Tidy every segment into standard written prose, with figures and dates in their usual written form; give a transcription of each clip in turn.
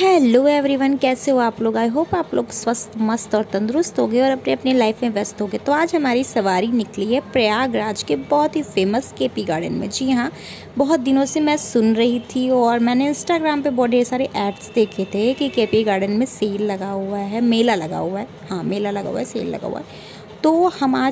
Hello everyone, कैसे हो आप लोग। आई होप आप लोग स्वस्थ मस्त और तंदुरुस्त होगे और अपने अपने लाइफ में व्यस्त होगे। तो आज हमारी सवारी निकली है प्रयागराज के बहुत ही फेमस केपी गार्डन में। जी हाँ, बहुत दिनों से मैं सुन रही थी और मैंने इंस्टाग्राम पे बहुत ढेर सारे एड्स देखे थे कि केपी गार्डन में सेल लगा हुआ है, मेला लगा हुआ है। हाँ, मेला लगा हुआ है, सेल लगा हुआ है। तो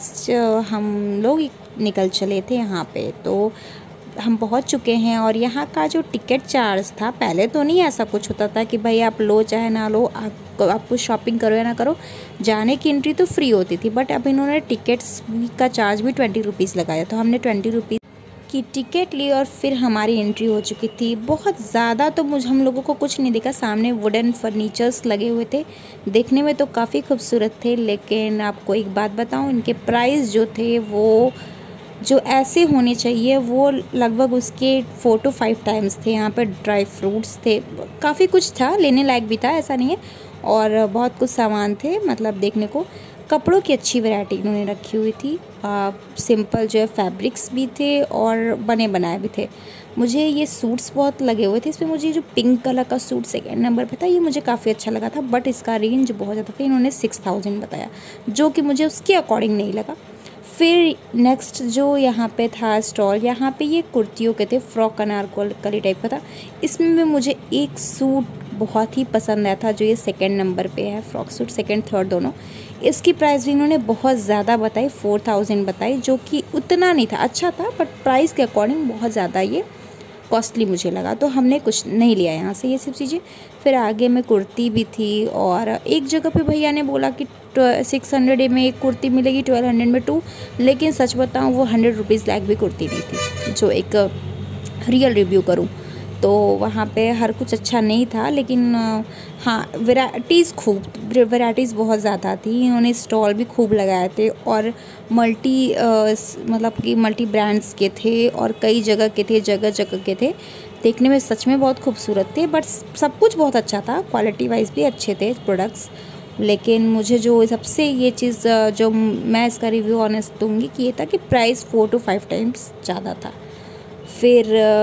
हम लोग निकल चले थे यहाँ पे। तो हम पहुंच चुके हैं और यहाँ का जो टिकट चार्ज था, पहले तो नहीं ऐसा कुछ होता था कि भाई आप लो चाहे ना लो, आपको शॉपिंग करो या ना करो, जाने की एंट्री तो फ्री होती थी। बट अब इन्होंने टिकट्स का चार्ज भी 20 रुपीज़ लगाया। तो हमने 20 रुपीज़ की टिकट ली और फिर हमारी एंट्री हो चुकी थी। बहुत ज़्यादा तो हम लोगों को कुछ नहीं दिखा। सामने वुडन फर्नीचर्स लगे हुए थे, देखने में तो काफ़ी खूबसूरत थे। लेकिन आपको एक बात बताऊं, इनके प्राइस जो थे वो जो ऐसे होने चाहिए वो लगभग उसके 4 to 5 टाइम्स थे। यहाँ पर ड्राई फ्रूट्स थे, काफ़ी कुछ था, लेने लायक भी था, ऐसा नहीं है। और बहुत कुछ सामान थे, मतलब देखने को। कपड़ों की अच्छी वैरायटी इन्होंने रखी हुई थी। सिंपल जो है फैब्रिक्स भी थे और बने बनाए भी थे। मुझे ये सूट्स बहुत लगे हुए थे। इसमें मुझे जो पिंक कलर का सूट 2nd नंबर पे था, ये मुझे काफ़ी अच्छा लगा था। बट इसका रेंज बहुत ज़्यादा था, इन्होंने 6000 बताया, जो कि मुझे उसके अकॉर्डिंग नहीं लगा। फिर नेक्स्ट जो यहाँ पे था स्टॉल, यहाँ पे ये कुर्तियों के थे, फ्रॉक अनारकली टाइप का था। इसमें भी मुझे एक सूट बहुत ही पसंद आया था, जो ये 2nd नंबर पे है, फ्रॉक सूट 2nd 3rd दोनों। इसकी प्राइस भी इन्होंने बहुत ज़्यादा बताई, 4000 बताई, जो कि उतना नहीं था, अच्छा था बट प्राइस के अकॉर्डिंग बहुत ज़्यादा ये कॉस्टली मुझे लगा। तो हमने कुछ नहीं लिया यहाँ से ये सब चीज़ें। फिर आगे में कुर्ती भी थी और एक जगह पे भैया ने बोला कि 600 में एक कुर्ती मिलेगी, 1200 में 2। लेकिन सच बताऊँ, वो 100 रुपीज़ लायक भी कुर्ती नहीं थी, जो एक रियल रिव्यू करूँ तो वहाँ पे हर कुछ अच्छा नहीं था। लेकिन हाँ, वैराइटीज़ बहुत ज़्यादा थी। इन्होंने स्टॉल भी खूब लगाए थे और मल्टी ब्रांड्स के थे और कई जगह के थे, जगह जगह के थे। देखने में सच में बहुत खूबसूरत थे, बट सब कुछ बहुत अच्छा था, क्वालिटी वाइज भी अच्छे थे प्रोडक्ट्स। लेकिन मुझे जो सबसे ये चीज़ जो मैं इसका रिव्यू ऑनेस्ट दूँगी कि ये था कि प्राइस 4 to 5 टाइम्स ज़्यादा था। फिर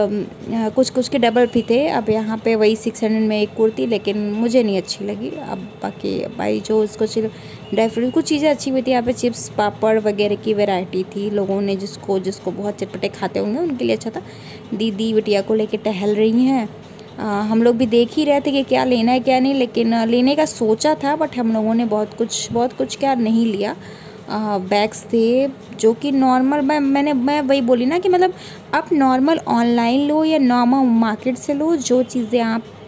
कुछ कुछ के डबल भी थे। अब यहाँ पे वही 600 में एक कुर्ती, लेकिन मुझे नहीं अच्छी लगी। अब बाकी भाई जो उसको ड्राई फ्रूट कुछ चीज़ें अच्छी भी थी। यहाँ पे चिप्स पापड़ वगैरह की वैरायटी थी। लोगों ने जिसको जिसको बहुत चटपटे खाते होंगे उनके लिए अच्छा था। दीदी बिटिया को लेके टहल रही हैं। हम लोग भी देख ही रहे थे कि क्या लेना है क्या नहीं, लेकिन लेने का सोचा था, बट हम लोगों ने बहुत कुछ क्या नहीं लिया। बैग्स थे जो कि नॉर्मल, मैं वही बोली ना कि मतलब आप नॉर्मल ऑनलाइन लो या नॉर्मल मार्केट से लो, जो चीज़ें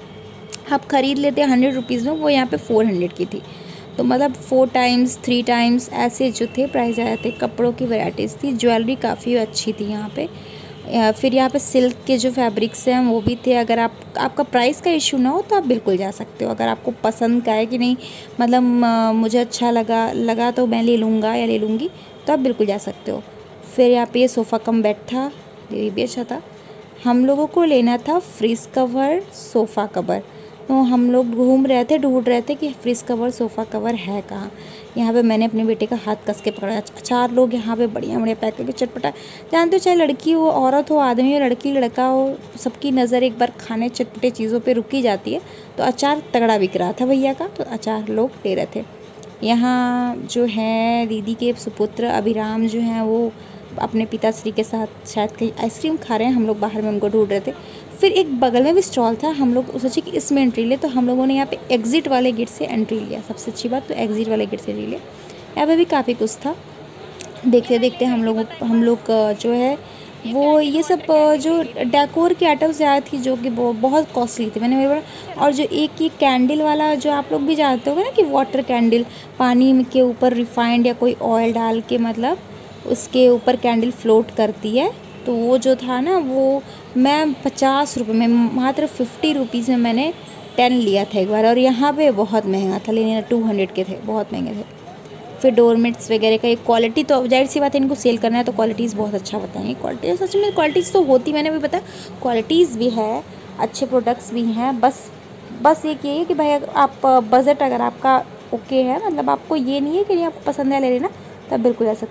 आप ख़रीद लेते हैं 100 रुपीज़ में, वो यहाँ पे 400 की थी। तो मतलब 4 टाइम्स 3 टाइम्स ऐसे जो थे प्राइस आए थे। कपड़ों की वैराइटीज़ थी, ज्वेलरी काफ़ी अच्छी थी यहाँ पे। फिर यहाँ पे सिल्क के जो फैब्रिक्स हैं वो भी थे। अगर आपका प्राइस का इशू ना हो तो आप बिल्कुल जा सकते हो। अगर आपको पसंद का है कि नहीं, मतलब मुझे अच्छा लगा तो मैं ले लूँगा या ले लूँगी, तो आप बिल्कुल जा सकते हो। फिर यहाँ पे ये सोफ़ा कम बेड था, ये भी अच्छा था। हम लोगों को लेना था फ्रिज कवर, सोफ़ा कवर। तो हम लोग घूम रहे थे, ढूंढ रहे थे कि फ्रिज कवर सोफ़ा कवर है कहाँ। यहाँ पे मैंने अपने बेटे का हाथ कस के पकड़ा। 4 लोग यहाँ पे बढ़िया बढ़िया पैक करके चटपटा, जानते हो, चाहे लड़की हो, औरत हो, आदमी हो, लड़की लड़का हो, सबकी नज़र एक बार खाने चटपटे चीज़ों पे रुकी जाती है। तो अचार तगड़ा बिक रहा था भैया का, तो अचार लोग ले रहे थे। यहाँ जो है दीदी के सुपुत्र अभिराम जो हैं, वो अपने पिताश्री के साथ शायद कहीं आइसक्रीम खा रहे हैं। हम लोग बाहर में उनको ढूंढ रहे थे। फिर एक बगल में भी स्टॉल था, हम लोग सोचे कि इसमें एंट्री ले, तो हम लोगों ने यहाँ पे एग्ज़िट वाले गेट से एंट्री लिया। सबसे अच्छी बात तो एग्ज़िट वाले गेट से ले लिया। यहाँ पे भी काफ़ी कुछ था। देखते देखते हम लोग जो है वो ये सब जो डेकोर की आइटम्स आया थी, जो कि बहुत कॉस्टली थी। मैंने मेरे बड़ा, और जो एक ये कैंडल वाला, जो आप लोग भी जानते होंगे ना कि वाटर कैंडल, पानी के ऊपर रिफाइंड या कोई ऑयल डाल के, मतलब उसके ऊपर कैंडल फ्लोट करती है। तो वो जो था ना, वो मैं 50 रुपये में, मात्र 50 रुपीज़ में मैंने 10 लिया था एक बार। और यहाँ पे बहुत महंगा था, लेने 200 के थे, बहुत महंगे थे। फिर डोरमेट्स वगैरह का एक क्वालिटी, तो जाहिर सी बात है इनको सेल करना है तो क्वालिटीज़ बहुत अच्छा बताएंगे। क्वालिटी सच में क्वालिटीज़ तो होती, मैंने भी पता, क्वालिटीज़ भी है, अच्छे प्रोडक्ट्स भी हैं। बस एक ये है कि भाई आप बजट अगर आपका ओके है, मतलब आपको ये नहीं है कि नहीं आपको पसंद है ले लेना, तब बिल्कुल जा सकते हो।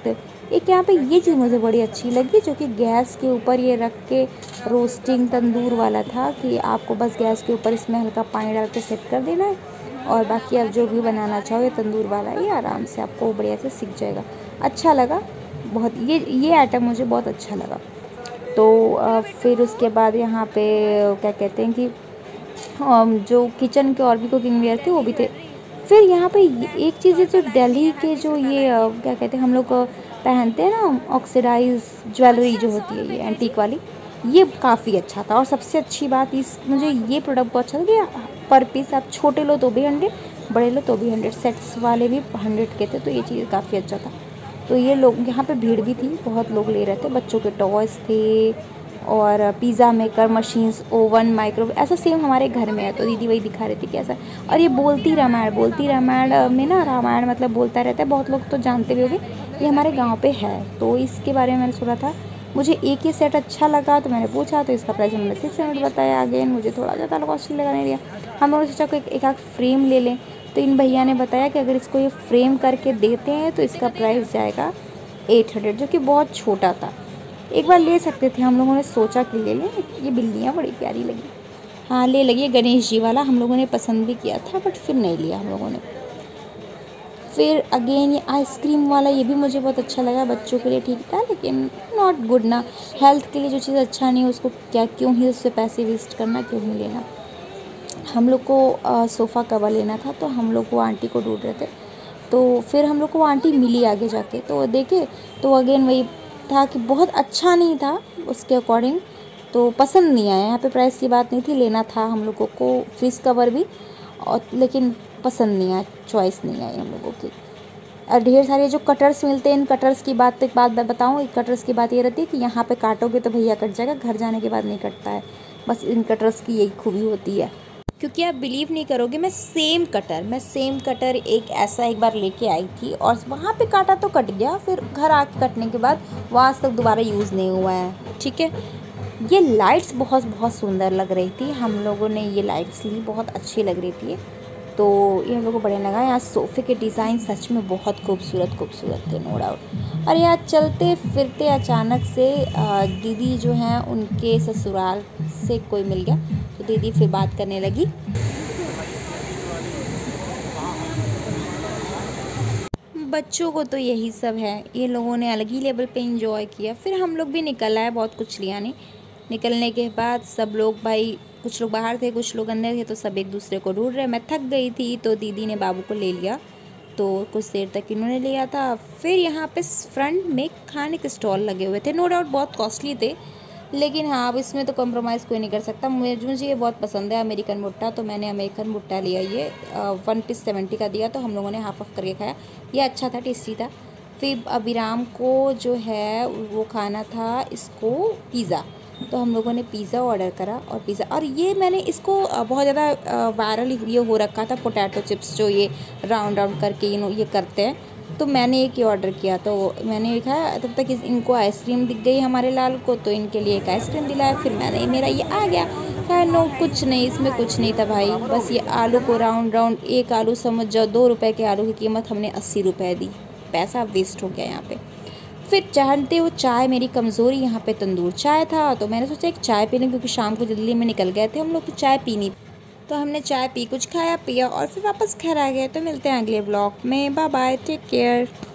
एक यहाँ पे ये चीज़ मुझे बड़ी अच्छी लगी, जो कि गैस के ऊपर ये रख के रोस्टिंग तंदूर वाला था, कि आपको बस गैस के ऊपर इसमें हल्का पानी डाल के सेट कर देना है, और बाकी आप जो भी बनाना चाहो ये तंदूर वाला ये आराम से आपको बढ़िया से सीख जाएगा। अच्छा लगा बहुत, ये आइटम मुझे बहुत अच्छा लगा। तो फिर उसके बाद यहाँ पे क्या कहते हैं कि जो किचन के और भी कुकिंग वेयर थे वो भी थे। फिर यहाँ पे एक चीज़ है, जो दिल्ली के जो ये क्या कहते हैं हम लोग पहनते हैं ना, ऑक्सीडाइज ज्वेलरी जो होती है ये एंटीक वाली, ये काफ़ी अच्छा था। और सबसे अच्छी बात मुझे ये प्रोडक्ट बहुत अच्छा लगा कि पर पीस आप छोटे लो तो भी 100, बड़े लो तो भी 100, सेट्स वाले भी 100 के थे, तो ये चीज़ काफ़ी अच्छा था। तो ये लोग यहाँ पे भीड़ भी थी, बहुत लोग ले रहे थे, बच्चों के टॉयज़ थे और pizza maker machines, oven, microwave, ऐसा सेम हमारे घर में है। तो दीदी वही दिखा रही थी कैसा। और ये बोलती रामायण में ना, रामायण मतलब बोलता रहता है, बहुत लोग तो जानते भी होंगे, ये हमारे गांव पे है। तो इसके बारे में मैंने सुना था, मुझे एक ही सेट अच्छा लगा तो मैंने पूछा, तो इसका प्राइस उन्होंने 600 बताया। अगेन मुझे थोड़ा ज़्यादा कॉस्टली लगा, नहीं दिया। हम लोगों ने सोचा कि एक आध फ्रेम ले लें, तो इन भैया ने बताया कि अगर इसको ये फ्रेम करके देते हैं तो इसका प्राइस जाएगा 800, जो कि बहुत छोटा था। एक बार ले सकते थे, हम लोगों ने सोचा कि ले लें। ये बिल्लियाँ बड़ी प्यारी लगी, हाँ ले लगी। गणेश जी वाला हम लोगों ने पसंद भी किया था, बट फिर नहीं लिया हम लोगों ने। फिर अगेन ये आइसक्रीम वाला, ये भी मुझे बहुत अच्छा लगा, बच्चों के लिए ठीक था, लेकिन नॉट गुड ना। हेल्थ के लिए जो चीज़ अच्छा नहीं उसको क्यों ही उससे पैसे वेस्ट करना, क्यों ही लेना। हम लोग को सोफ़ा कवर लेना था, तो हम लोग वो आंटी को ढूंढ रहे थे। तो फिर हम लोग को वो आंटी मिली आगे जाके, तो देखे तो अगेन वही था कि बहुत अच्छा नहीं था उसके अकॉर्डिंग, तो पसंद नहीं आया। यहाँ पे प्राइस की बात नहीं थी, लेना था हम लोगों को फ्रिज कवर भी, और लेकिन पसंद नहीं आया, चॉइस नहीं आई हम लोगों की। और ढेर सारे जो कटर्स मिलते हैं, इन कटर्स की बात बताऊँ, एक कटर्स की बात ये रहती है कि यहाँ पे काटोगे तो भैया कट जाएगा, घर जाने के बाद नहीं कटता है। बस इन कटर्स की यही खूबी होती है। क्योंकि आप बिलीव नहीं करोगे, मैं सेम कटर एक बार लेके आई थी, और वहाँ पे काटा तो कट गया, फिर घर आके कटने के बाद वो आज तक दोबारा यूज़ नहीं हुआ है। ठीक है, ये लाइट्स बहुत सुंदर लग रही थी, हम लोगों ने ये लाइट्स ली, बहुत अच्छी लग रही थी, तो ये हम लोग को बढ़िया लगा। यहाँ सोफ़े के डिज़ाइन सच में बहुत खूबसूरत थे, नो डाउट। और यहाँ चलते फिरते अचानक से दीदी जो हैं उनके ससुराल से कोई मिल गया, तो दीदी फिर बात करने लगी। बच्चों को तो यही सब है, ये लोगों ने अलग ही लेवल पे एंजॉय किया। फिर हम लोग भी निकल आए, बहुत कुछ लिया नहीं। निकलने के बाद सब लोग, भाई कुछ लोग बाहर थे, कुछ लोग अंदर थे, तो सब एक दूसरे को ढूंढ रहे। मैं थक गई थी, तो दीदी ने बाबू को ले लिया, तो कुछ देर तक इन्होंने लिया था। फिर यहाँ पे फ्रंट में खाने के स्टॉल लगे हुए थे, नो डाउट बहुत कॉस्टली थे, लेकिन हाँ अब इसमें तो कॉम्प्रोमाइज़ कोई नहीं कर सकता। मुझे ये बहुत पसंद है अमेरिकन भुट्टा, तो मैंने अमेरिकन भुट्टा लिया। ये 1 पीस 70 का दिया, तो हम लोगों ने हाफ ऑफ करके खाया। ये अच्छा था, टेस्टी था। फिर अभिराम को जो है वो खाना था इसको पिज़्ज़ा, तो हम लोगों ने पिज़्ज़ा ऑर्डर करा। और ये मैंने इसको बहुत ज़्यादा वायरल ये हो रखा था, पोटैटो चिप्स जो ये राउंड राउंड करके ये करते हैं, तो मैंने एक ही ऑर्डर किया। तो मैंने देखा तब तक इनको आइसक्रीम दिख गई हमारे लाल को, तो इनके लिए एक आइसक्रीम दिलाया। फिर मेरा ये आ गया, कहा नो कुछ नहीं, इसमें कुछ नहीं था भाई, बस ये आलू को राउंड एक आलू समझ जाओ, 2 रुपये के आलू की कीमत हमने 80 रुपये दी, पैसा वेस्ट हो गया यहाँ पे। फिर जानते हो चाय मेरी कमज़ोरी, यहाँ पे तंदूर चाय था, तो मैंने सोचा एक चाय पी लें, क्योंकि शाम को दिल्ली में निकल गए थे हम लोग, तो चाय पीनी। तो हमने चाय पी, कुछ खाया पिया और फिर वापस घर आ गए। तो मिलते हैं अगले व्लॉग में, बाय बाय, टेक केयर।